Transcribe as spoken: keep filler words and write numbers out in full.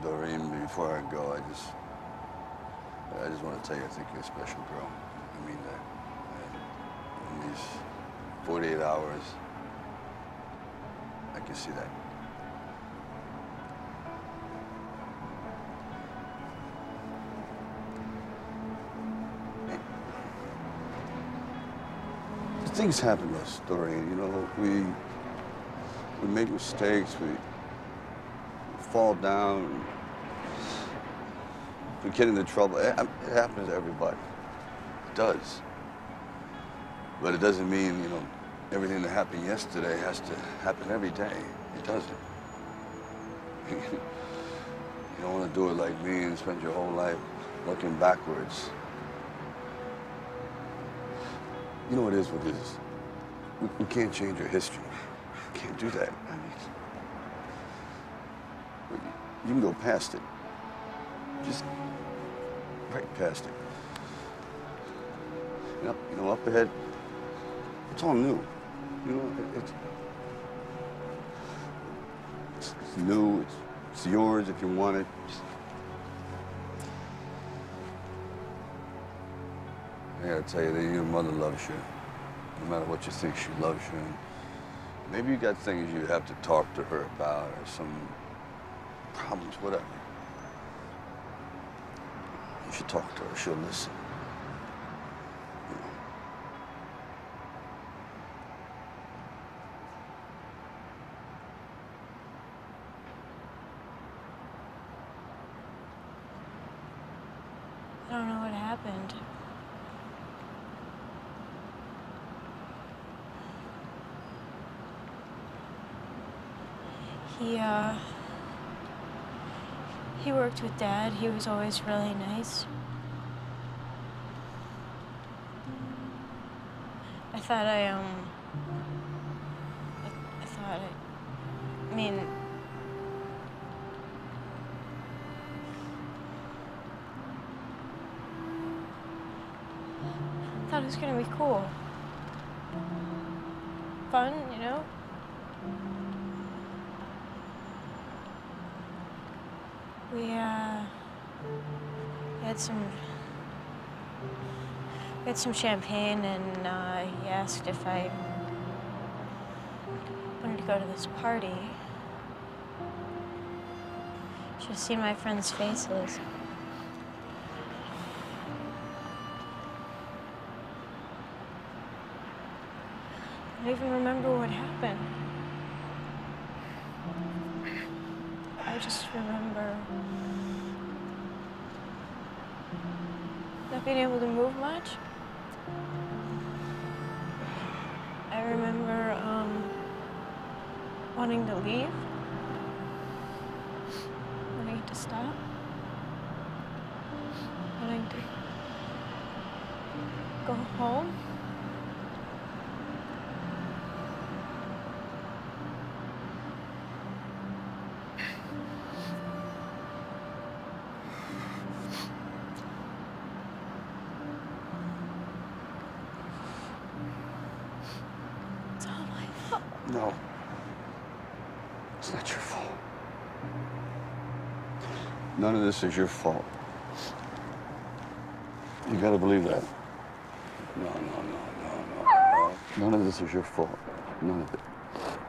Doreen, before I go, I just, I just want to tell you I think you're a special girl. I mean that. And in these forty-eight hours, I can see that. Things happen to us, Doreen. You know, we we make mistakes. We fall down. We get into trouble. It, it happens to everybody. It does. But it doesn't mean, you know, everything that happened yesterday has to happen every day. It doesn't. You don't want to do it like me and spend your whole life looking backwards. You know, it is what it is. We, we can't change our history. We can't do that. I mean, you can go past it. Just right past it. You know, you know, up ahead, it's all new. You know, it, it's, it's, it's new. It's, it's yours if you want it. Just, I gotta tell you that your mother loves you. No matter what you think, she loves you. And maybe you got things you have to talk to her about, or some problems, whatever. You should talk to her. She'll listen. You know. I don't know what happened. He, uh, he worked with Dad. He was always really nice. I thought I, um, I, I thought I, I mean, I thought it was gonna be cool. Fun, you know? We, uh, we had some, we had some champagne, and uh, he asked if I wanted to go to this party. Should have seen my friends' faces. I don't even remember what happened. I just remember not being able to move much. I remember um, wanting to leave, wanting to stop, wanting to go home. No. It's not your fault. None of this is your fault. You gotta believe that. No, no, no, no, no, no. None of this is your fault. None of it.